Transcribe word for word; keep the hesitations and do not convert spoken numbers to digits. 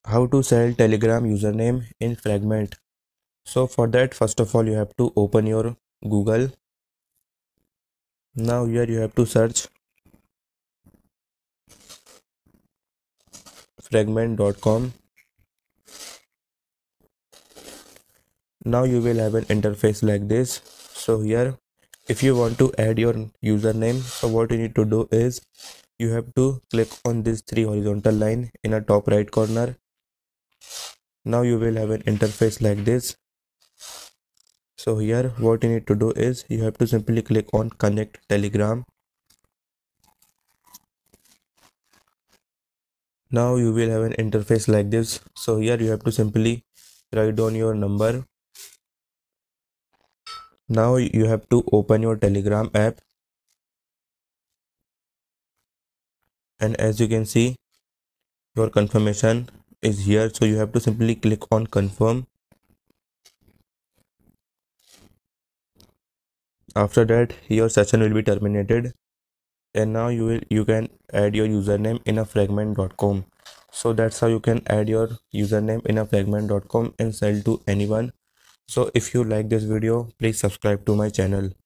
How to sell Telegram username in Fragment. So for that, first of all, you have to open your Google. Now here you have to search fragment dot com. Now you will have an interface like this. So here, if you want to add your username, so what you need to do is you have to click on this three horizontal line in a top right corner. Now you will have an interface like this. So here what you need to do is you have to simply click on connect Telegram. Now you will have an interface like this. So here you have to simply write down your number. Now you have to open your Telegram app, and as you can see your confirmation is here, so you have to simply click on confirm. After that your session will be terminated, and now you will you can add your username in a fragment dot com. So that's how you can add your username in a fragment dot com and sell to anyone. So if you like this video, please subscribe to my channel.